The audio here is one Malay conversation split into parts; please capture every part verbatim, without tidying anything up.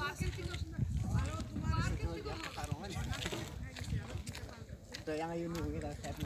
Yang ayun ni kita set.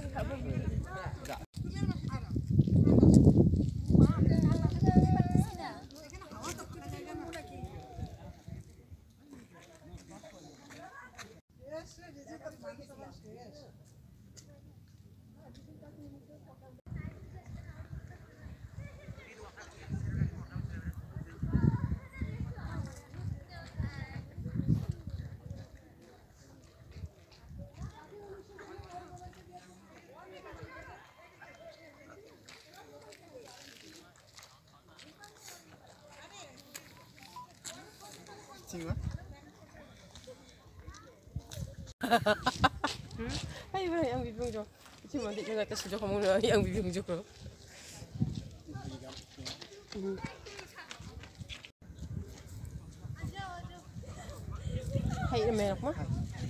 Ay, ba yang bibing jo. Cuma dia kata sudah kamu yang bibing jo. Hai, merak mah.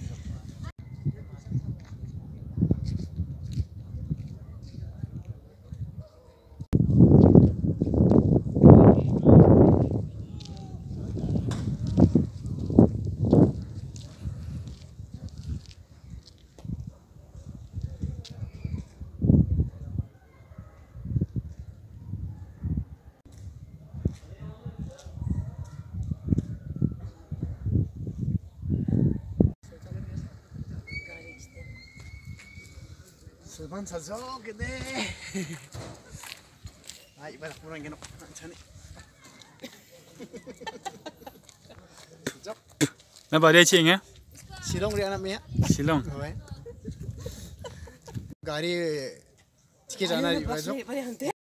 Seban sajok gede. Ay, banyak kurang genok. Cani. Sajok. Nampak dia cing ya? Silong dia anak mia. Silong. Gari tiket jalan di baju.